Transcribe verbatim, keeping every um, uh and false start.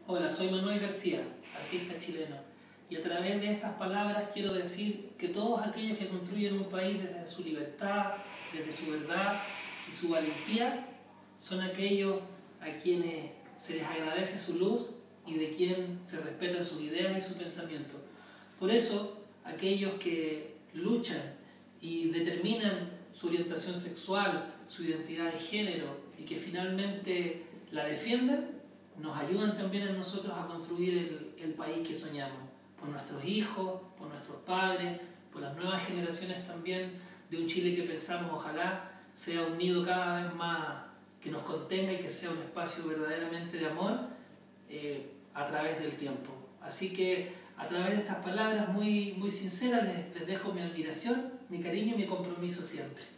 Hola, soy Manuel García, artista chileno, y a través de estas palabras quiero decir que todos aquellos que construyen un país desde su libertad, desde su verdad y su valentía, son aquellos a quienes se les agradece su luz y de quien se respetan sus ideas y su pensamiento. Por eso, aquellos que luchan y determinan su orientación sexual, su identidad de género y que finalmente la defienden, nos ayudan también a nosotros a construir el, el país que soñamos, por nuestros hijos, por nuestros padres, por las nuevas generaciones también, de un Chile que pensamos ojalá sea un nido cada vez más que nos contenga y que sea un espacio verdaderamente de amor eh, a través del tiempo. Así que a través de estas palabras muy, muy sinceras les, les dejo mi admiración, mi cariño y mi compromiso siempre.